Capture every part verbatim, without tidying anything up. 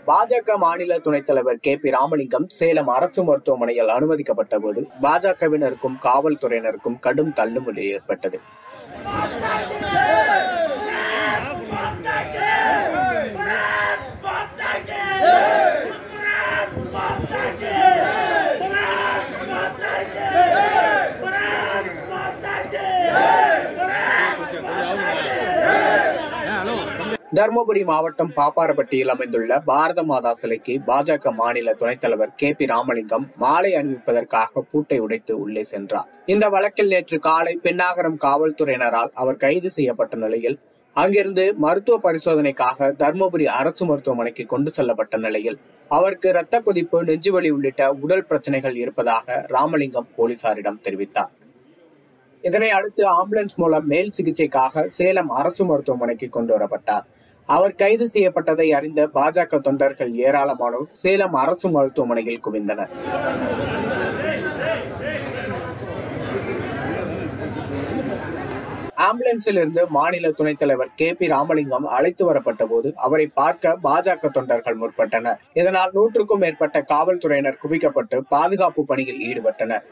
பாஜக மாநில துணைத் தலைவர் கே பி ராமலிங்கம் சேலம் அரசு மருத்துவமனையில் அனுமதிக்கப்பட்ட போது பாஜகவினருக்கும் காவல்துறையினருக்கும் கடும் தள்ளுமுள்ளு ஏற்பட்டது. தர்மபுரி மாவட்டம் பாப்பாரப்பட்டியில் அமைந்துள்ள பாரத மாதா சிலைக்கு பாஜக மாநில துணைத் தலைவர் கே பி ராமலிங்கம் மாலை அணிவிப்பதற்காக பூட்டை உடைத்து உள்ளே சென்றார். இந்த வழக்கில் நேற்று காலை பென்னாகரம் காவல்துறையினரால் அவர் கைது செய்யப்பட்ட நிலையில் அங்கிருந்து மருத்துவ பரிசோதனைக்காக தர்மபுரி அரசு மருத்துவமனைக்கு கொண்டு செல்லப்பட்ட நிலையில் அவருக்கு இரத்த கொதிப்பு, நெஞ்சுவலி உள்ளிட்ட உடல் பிரச்சனைகள் இருப்பதாக ராமலிங்கம் போலீசாரிடம் தெரிவித்தார். இதனை அடுத்து ஆம்புலன்ஸ் மூலம் மேல் சிகிச்சைக்காக சேலம் அரசு மருத்துவமனைக்கு கொண்டு வரப்பட்டார். அவர் கைது செய்யப்பட்டதை அறிந்த பாஜக தொண்டர்கள் ஏராளமானோர் சேலம் அரசு மருத்துவமனையில் குவிந்தனர். ஆம்புலன்ஸில் இருந்து மாநில துணைத் தலைவர் கே பி ராமலிங்கம் அழைத்து வரப்பட்ட போது அவரை பார்க்க பாஜக தொண்டர்கள் முற்பட்டனர். இதனால் நூற்றுக்கும் மேற்பட்ட காவல்துறையினர் குவிக்கப்பட்டு பாதுகாப்பு பணியில் ஈடுபட்டனர்.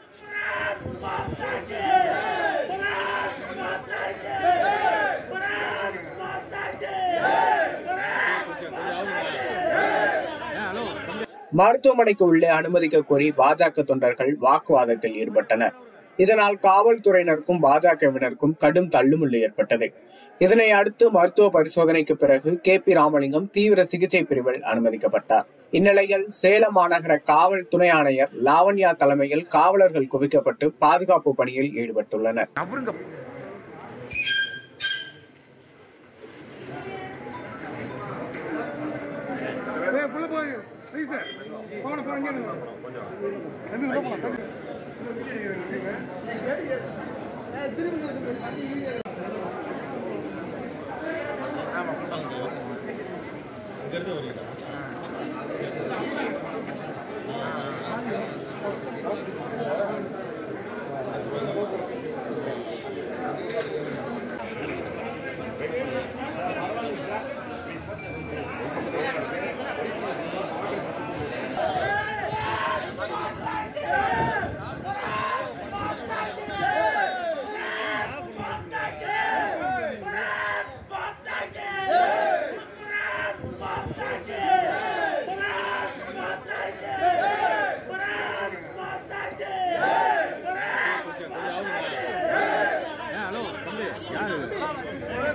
மருத்துவமனைக்கு உள்ளே அனுமதிக்க கோரி பாஜக தொண்டர்கள் வாக்குவாதத்தில் ஈடுபட்டனர். இதனால் காவல்துறையினருக்கும் பாஜகவினருக்கும் கடும் தள்ளுமுள்ளு ஏற்பட்டது. இதனை அடுத்து மருத்துவ பரிசோதனைக்கு பிறகு கே பி ராமலிங்கம் தீவிர சிகிச்சை பிரிவில் அனுமதிக்கப்பட்டார். இந்நிலையில் சேலம் மாநகர காவல் துணை ஆணையர் லாவண்யா தலைமையில் காவலர்கள் குவிக்கப்பட்டு பாதுகாப்பு பணியில் ஈடுபட்டுள்ளனர். யாரு